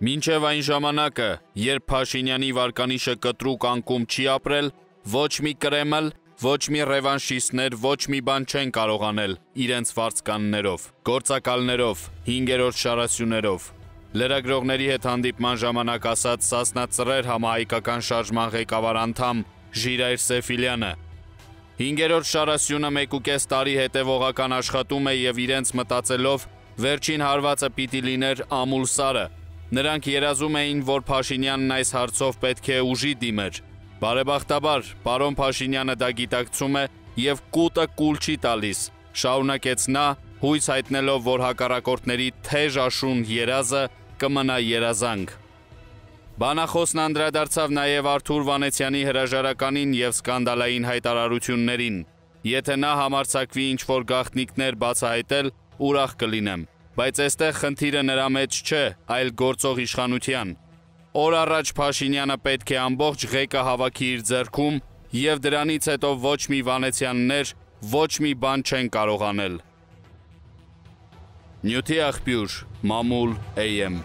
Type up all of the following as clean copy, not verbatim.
Մինչև այն ժամանակը, երբ Փաշինյանի վարկանիշը կտրուկ անկում չի ապրել, ոչ մի Կրեմլ, ոչ մի ռևանշիստներ ոչ մի բան չեն կարող անել իրենց վարձկաններով, գործակալներով, 5-րդ շարասյուներով։ Լրագրողների հետ հանդիպման ժամանակ ասաց Սասնա Ծռեր համահայկական շարժման ղեկավար անդամ Ժիրայր Սեֆիլյանը։ 5-րդ շարասյունը 1.5 տարի հետևողական աշխատում է եւ իրենց մտածելով վերջին հարվածը պիտի լիներ ամուլ սարը։ Նրանք երազում էին, որ Փաշինյանն այս հարցով պետք է ուժի դիմեր։ Բարեբախտաբար, պարոն Փաշինյանը դա գիտակցում է եւ կուտը կուլ չի տալիս, շարունակեց նա, հույս հայտնելով, որ հակառակորդների թեժ աշուն երազը կմնա երազանք։ Բանախոսն անդրադարձավ նաև Արթուր Վանեցյանի հրաժարականին եւ սկանդալային հայտարարություններին։ Եթե նա համարձակվի ինչ-որ գաղտնիքներ բացահայտել, ուրախ կլինեմ, բայց այստեղ խնդիրը նրա մեջ չէ, այլ գործող իշխանության։ Օր առաջ Փաշինյանը պետք է ամբողջ ղեկը հավաքի իր ձեռքում եւ դրանից հետո ոչ մի Վանեցյաններ ոչ մի բան չեն կարող անել։ Նյութի աղբյուր, Մամուլ AM։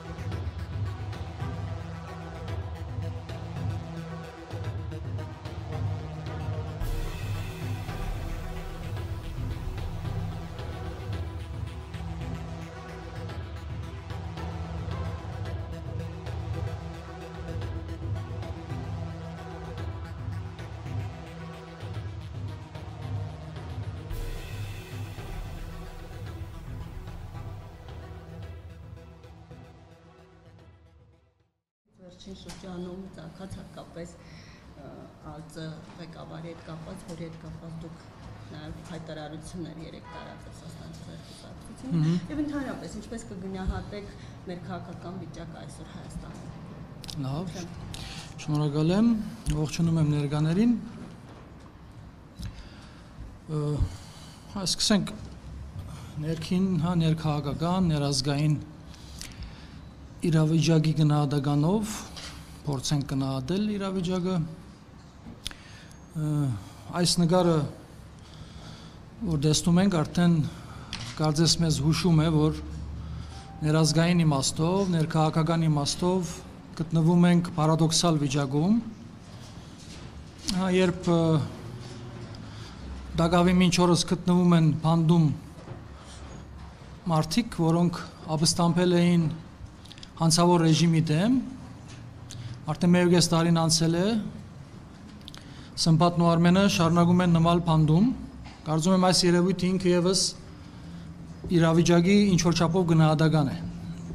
Վերջին շրջանում ցանկաց հատկապես ԱԼԾ ղեկավարի հետ կապված, որի հետ կապված դուք նաև հայտարարություններ երեք տարածեց Սասնա Ծռեր կուսակցությունը եւ ընդհանրապես ինչպես կգնահատեք մեր քաղաքական վիճակը այսօր Հայաստանում։ Լավ, շնորհակալ եմ, ողջունում եմ ներկաներին։ Սկսենք ներքին, ներքաղաքական, ներազգային իրավիճակի գնահատականով փորձենք գնահատել իրավիճակը։ Այս նկարը, որ տեսնում ենք, արդեն կարծես մեզ հուշում է, որ ներազգային իմաստով, ներքաղաքական իմաստով գտնվում ենք պարադոքսալ վիճակում, երբ դակավի մինչ օրս գտնվում են բանդում մարդիկ, որոնք ապստամբել էին հանցավոր ռեժիմի դեմ, արդեն 1.5 տարին անցել է, Սմբատն ու Արմենը շարունակում են նման բանդում, կարծում եմ այս երևույթը ինքը ևս իրավիճակի ինչ-որ չափով գնահատական է։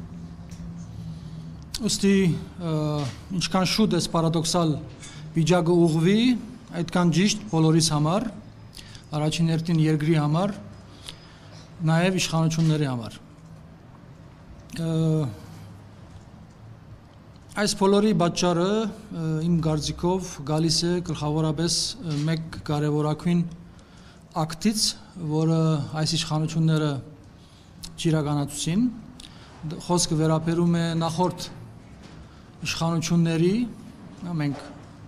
Ուստի ինչքան շուտ էս պարադոքսալ վիճակը ուղղվի, այդքան ճիշտ բոլորիս համար, առաջին հերթին երկրի համար, նաև իշխանությունների համար։ Այս բոլորի պատճառը իմ կարծիքով գալիս է գլխավորապես մեկ կարևորագույն ակտից, որը այս իշխանությունները չիրականացուցին, խոսքը վերաբերում է նախորդ իշխանությունների, մենք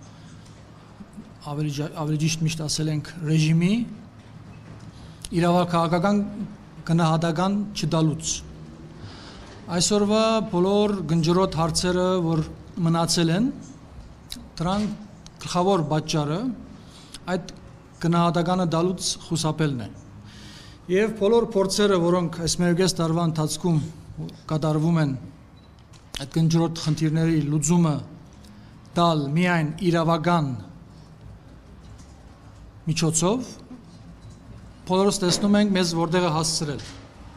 ավելի ճիշտ միշտ ասել ենք ռեժիմի իրավաքաղաքական գնահատական չտալուց։ Այսօրվա բոլոր գնջրոտ հարցերը, որ մնացել են, դրանք գլխավոր պատճառը այդ գնահատականը տալուց խուսափելն է։ Եվ բոլոր փորձերը, որոնք այս 1.5 տարվա ընթացքում կատարվում են այդ գնջրոտ խնդիրների լուծումը տալ միայն իրավական միջոցով, բոլորս տեսնում ենք մեզ որտեղ է հասցրել։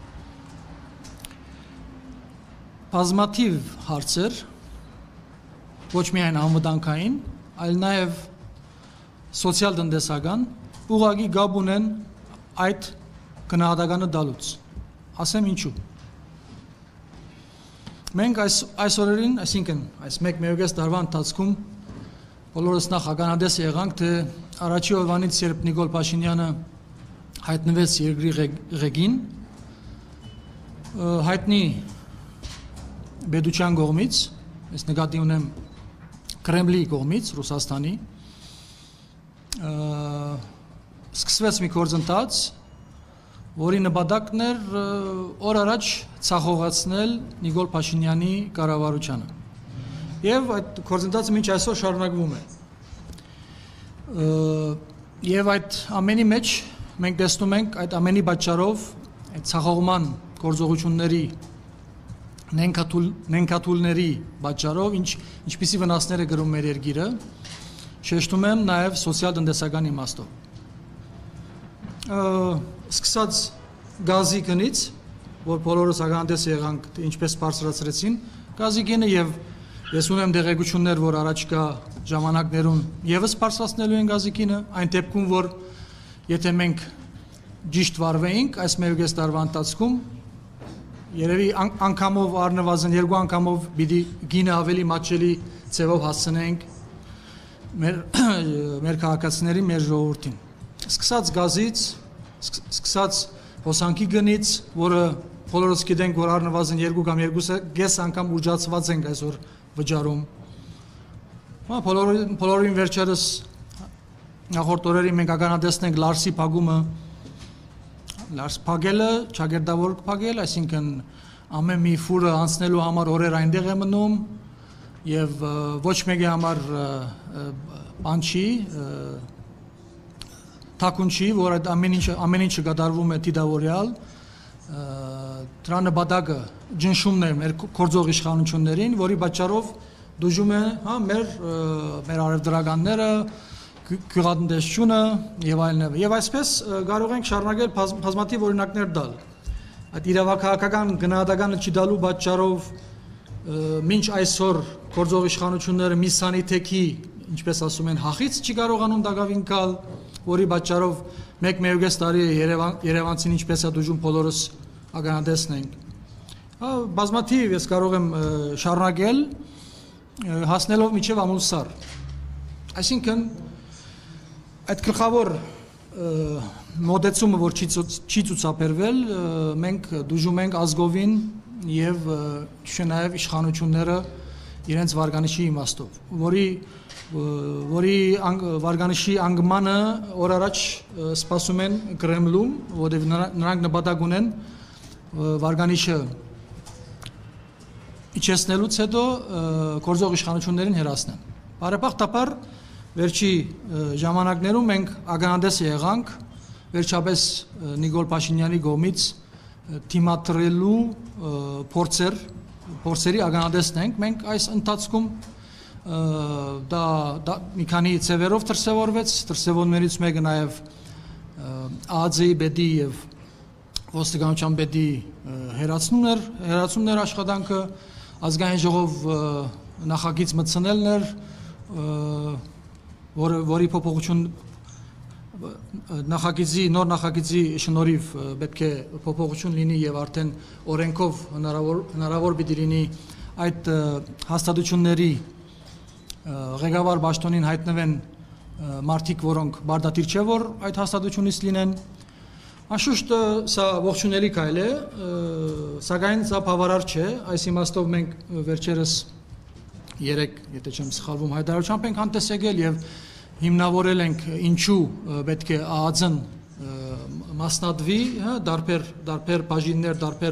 Բազմաթիվ հարցեր, ոչ միայն անվտանգային, այլ նաև սոցիալ-տնտեսական, ուղղակի կապ ունեն այդ գնահատականը տալուց։ Ասեմ ինչու։ Մենք այս օրերին, այսինքն այս 1.5 տարվա ընթացքում բոլորս նախ ականատես եղանք, թե առաջի օրվանից, երբ Նիկոլ Փաշինյանը հայտնվեց երկրի ղեկին, հայտնի Բեդուչյան կողմից, ես նկատի ունեմ Կրեմլի կողմից, Ռուսաստանի, սկսվեց մի գործընթաց, որի նպատակն էր օր առաջ ցախողացնել Նիկոլ Փաշինյանի կառավարությանը։ Եվ այդ գործընթացը մինչ այսօր շարունակվում է։ Եվ այդ ամենի մեջ մենք տեսնում ենք այդ ամենի պատճառով այդ ցախողման գործողությունների նենքաթուլների պատճառով ինչպիսի վնասներ է գրում մեր երկիրը, շեշտում եմ նաև սոցիալ-տնտեսական իմաստով։ Սկսած գազի գնից, որ բոլորս ականատես եղանք, ինչպես բարձրացրեցին գազի գինը, եւ ես ունեմ տեղեկություններ, որ առաջկա ժամանակներում եւս բարձրացնելու են գազի գինը, այն դեպքում, որ եթե մենք ճիշտ վարվեինք այս 1.5 տարվա ընթացքում, երևի անգամով առնվազն 2 անգամով պիտի գինը ավելի մատչելի ձևով հասցնենք մեր քաղաքացիներին, մեր ժողովրդին։ Սկսած գազից, սկսած հոսանքի գնից, որը բոլորս գիտենք, որ առնվազն 2 կամ 2.5 անգամ ուժացված ենք այսօր վճարում։ Բոլորին վերջերս նախորդ օրերին մենք ականատեսնենք Լարսի փակումը, Լարս փակելը, ճագերտավոր փակել, այսինքն ամեն մի ֆուրը անցնելու համար օրեր այնտեղ է մնում եւ ոչ մեկի համար բան չի, թակուն չի, որ այդ ամեն ինչը կատարվում է դիտավորյալ, դրա նպատակը ճնշումն է մեր գործող իշխանություններին, որի պատճառով դժում է մեր արևդրականները, գյուղատնտեսությունը եւ այլն։ Եվ այսպես կարող ենք շարունակել բազմաթիվ օրինակներ տալ։ Այդ իրավաքաղաքական գնահատականը չդալու պատճառով մինչ այսօր գործող իշխանությունները մի սանիթեքի, ինչպես ասում են, հախից չի կարողանում դակավին գալ, որի պատճառով 1.5 տարի Երևանցին ինչպես է դժում բոլորս ականատեսնենք։ Բազմաթիվ ես կարող եմ շարունակել հասնելով միջև ամուսար։ Այսինքն այդ գլխավոր մոտեցումը, որ չի ցուցաբերվել, մենք դժում ենք ազգովին եւ նաև իշխանությունները իրենց վարկանիշի իմաստով, որի վարկանիշի անգմանը օր առաջ սպասում են Կրեմլում, որտեղ նրանք նպատակ ունեն վարկանիշը իջեցնելուց հետո գործող իշխանություններին հերացնեն։ Բարեբախտաբար վերջի ժամանակներում մենք ականատես եղանք վերջապես Նիկոլ Փաշինյանի կողմից թիմադրելու փորձերի ականատեսն ենք։ Մենք այս ընթացքում դա մի քանի ծևերով դրսևորվեց, դրսևորներից մեկը նաև ԱԱԾ-ի պետի եւ ոստիկանության պետի հերացումներ աշխատանքը, ազգային ժողով նախագիծ մտցնելն էր, որի փոփոխություն նոր նախագիծի շնորհիվ պետք է փոփոխություն լինի եւ արդեն օրենքով հնարավոր պիտի լինի այդ հաստատությունների ղեկավար պաշտոնին հայտնվեն մարդիկ, որոնք բարդատիր չէ, որ այդ հաստատությունից լինեն։ Անշուշտ սա ողջունելի քայլ է, սակայն սա բավարար չէ, այս իմաստով մենք վերջերս երեք, եթե չեմ սխալվում, հայտարարությամբ ենք հանդես եկել եւ հիմնավորել ենք ինչու պետք է ԱԱԾ-ն մասնատվի, դարբեր բաժիններ, դարբեր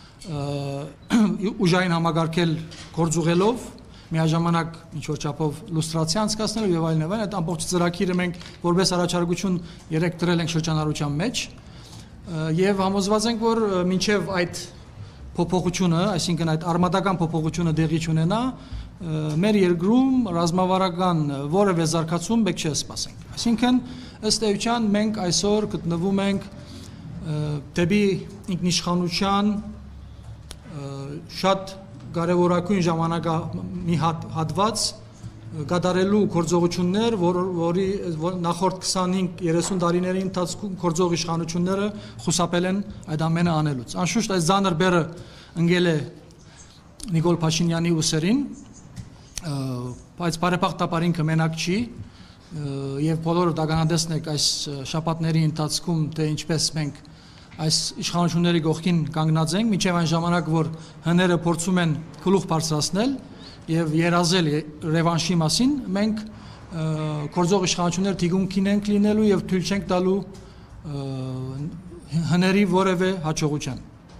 ուժային համագարկել գործուղելով, միաժամանակ ինչ-որ չափով լուստրացիա անցկացնելով եւ այլն, այդ ամբողջ ծրագիրը մենք որպես առաջարկություն երեք դրել ենք շրջանառության մեջ եւ համոզված ենք, որ մինչեւ այդ փոփոխությունը, այսինքն այդ արմատական փոփոխությունը տեղի ունենա, մեր երկրում ռազմավարական որևէ զարգացում պետք չէ սպասենք։ Այսինքն ըստ էության մենք այսօր գտնվում ենք դեպի ինքնիշխանության շատ կարևորագույն ժամանակա մի հատված կատարելու գործողություններ, որի նախորդ 25-30 տարիների ընթացքում գործող իշխանությունները խուսափել են այդ ամենը անելուց։ Անշուշտ այս ձանր բեռը ընկել է Նիկոլ Փաշինյանի ուսերին, բայց բարեբախտաբար ինքը մենակ չի եւ բոլորը ականատեսն եք այս շաբաթների ընթացքում, թե ինչպես մենք այս իշխանությունների կողքին կանգնած ենք, մինչև այն ժամանակ, որ հները փորձում են գլուխ բարձրացնել եւ երազել ռևանշի մասին, մենք գործող իշխանություններ դիգունքին ենք լինելու եւ թույլ չենք տալու հների որևէ հաջողության։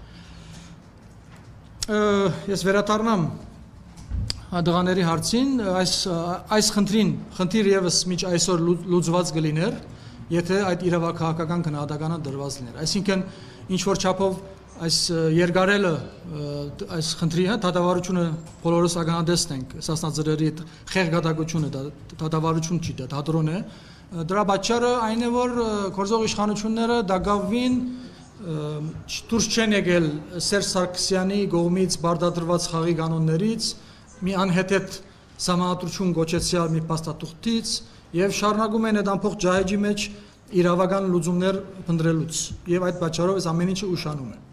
Ես վերադառնամ դղաների հարցին, այս խնդիր եւս միջ այսօր լուծված կլիներ, եթե այդ իրավաքաղաքական գնահատականը դրված լիներ։ Այսինքն ինչ որ չափով այս երկարելը այս խնդրի դատավարությունը բոլորս ականատեսն ենք, Սասնաձրերի խեղգատակությունը դատավարություն չի, դա դադրոն է։ Դրա պատճառը այն է, որ գործող իշխանությունները դակավին դուրս չեն եկել Սերժ Սարգսյանի կողմից բարդադրված խաղի կանոններից, մի անհեթեթ սահմանադրություն գոչեցյալ մի փաստաթուղթից եւ շարունակում են այդ ամբողջ ջահեջի մեջ իրավական լուծումներ փնտրելուց եւ այդ պատճառով այս ամեն ինչը ուշանում է։